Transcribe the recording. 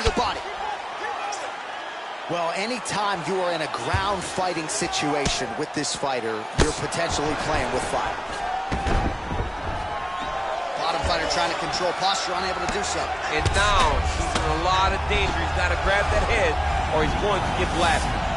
the body. Well, anytime you are in a ground fighting situation with this fighter, you're potentially playing with fire. Bottom fighter trying to control posture, unable to do so. And now he's in a lot of danger. He's got to grab that head or he's going to get blasted.